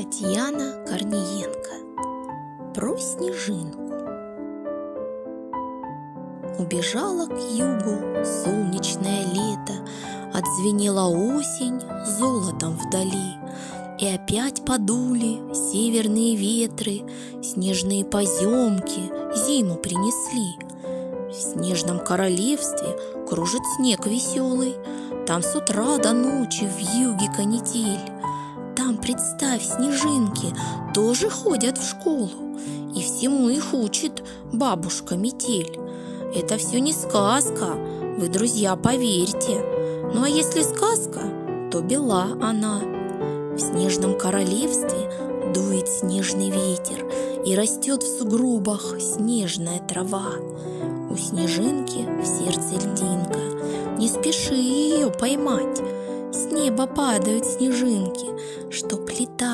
Татьяна Корниенко. Про снежинку. Убежала к югу солнечное лето, отзвенела осень золотом вдали, и опять подули северные ветры, снежные поземки зиму принесли. В снежном королевстве кружит снег веселый, там с утра до ночи вьюге канитель. Там, представь, снежинки тоже ходят в школу, и всему их учит бабушка Метель. Это все не сказка, вы, друзья, поверьте. Ну а если сказка, то бела она. В снежном королевстве дует снежный ветер, и растет в сугробах снежная трава. У снежинки в сердце льдинка, не спеши ее поймать. С неба падают снежинки, чтоб летать.